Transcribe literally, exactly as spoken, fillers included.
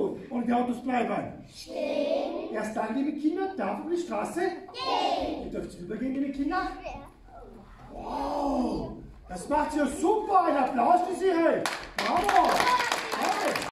gut. Und die Autos bleiben? Stehen. Erst dann, liebe Kinder, darf auf die Straße? Gehen. Ihr dürft rübergehen, liebe Kinder? Wow, das macht ihr super. Ein Applaus für Sie. Bravo.